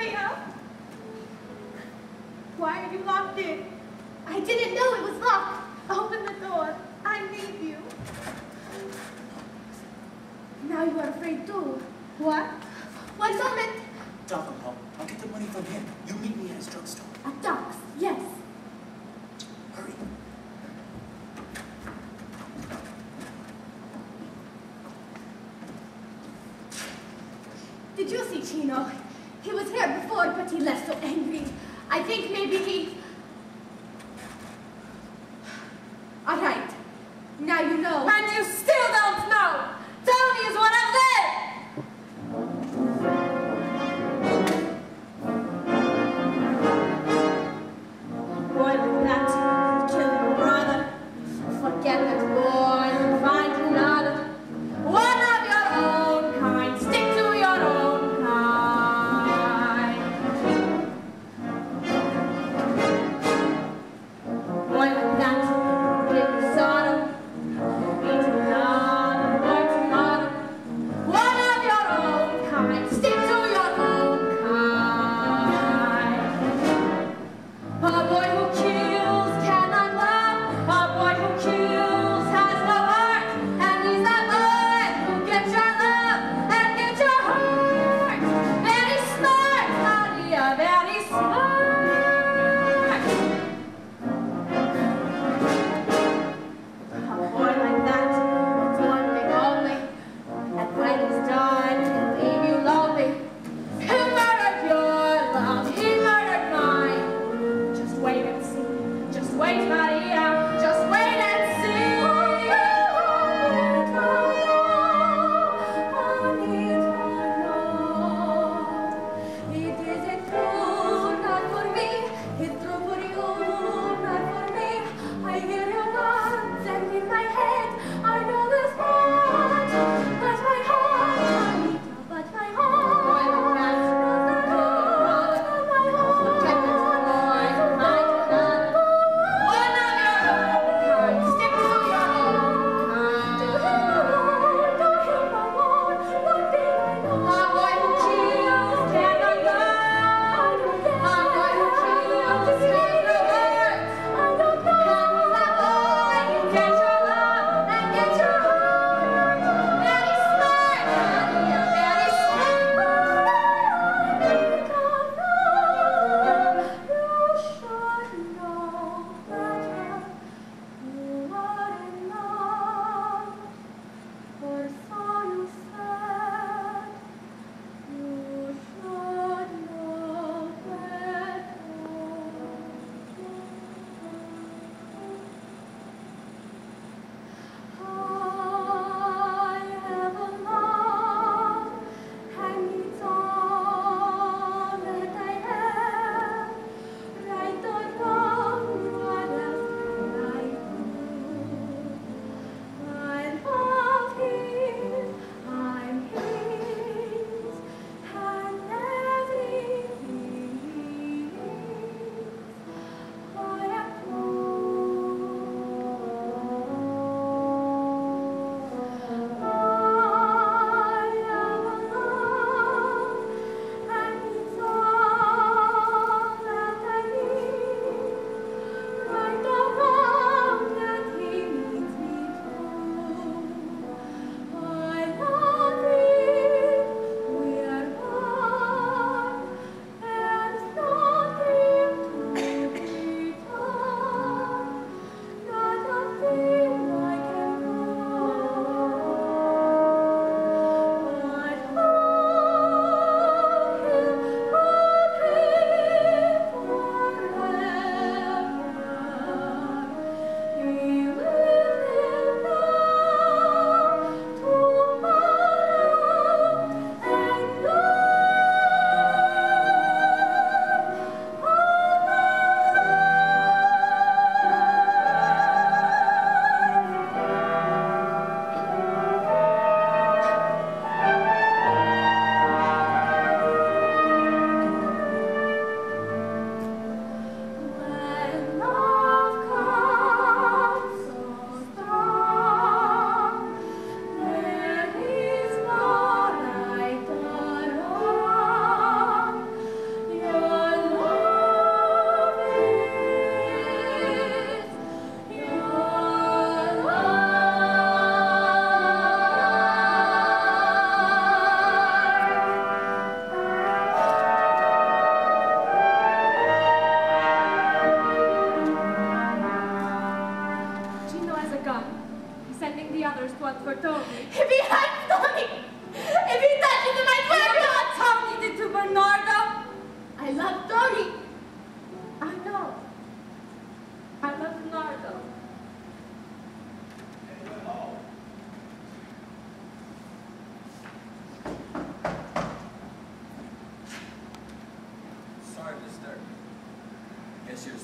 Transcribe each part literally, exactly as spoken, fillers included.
me up. Why are you locked in? I didn't know it was locked. Open the door. I need you. Now you are afraid too. What? One moment. Alcohol. I'll get the money from him. You meet me at his drugstore. At Doc's, yes. Hurry. Did you see Chino? He was here before, but he left so angry. I think maybe he... All right. Now you know. And you still don't know. Tony is one of them. Boy like that, kill your brother. Forget that boy, find another. One of your own kind, stick to your own kind.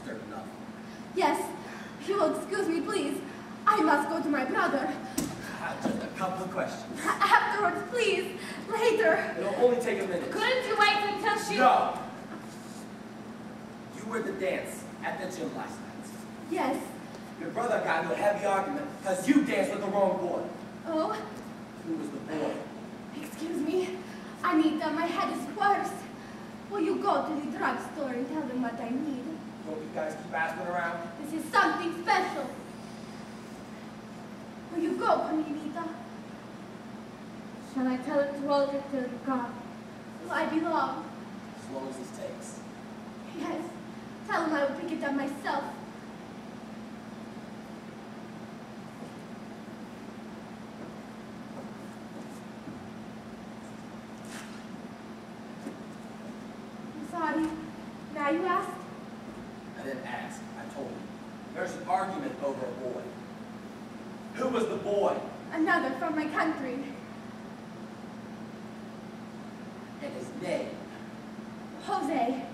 disturbed enough. Yes, if you will excuse me, please. I must go to my brother. Uh, just a couple of questions. Afterwards, please. Later. It'll only take a minute. Couldn't you wait until she... No! You were at the dance at the gym last night. Yes. Your brother got into a heavy argument because you danced with the wrong boy. Oh, Who was the boy? excuse me. Anita, my head is worse. Will you go to the drugstore and tell them what I need? Don't you guys keep asking around? This is something special. Will you go, Anita? Shall I tell him to hold it till you're gone? Will I be long? As long as this takes. Yes. Tell him I will pick it up myself. I'm sorry. Now you asked? I didn't ask. I told you. There's an argument over a boy. Who was the boy? Another from my country. And his name? Jose.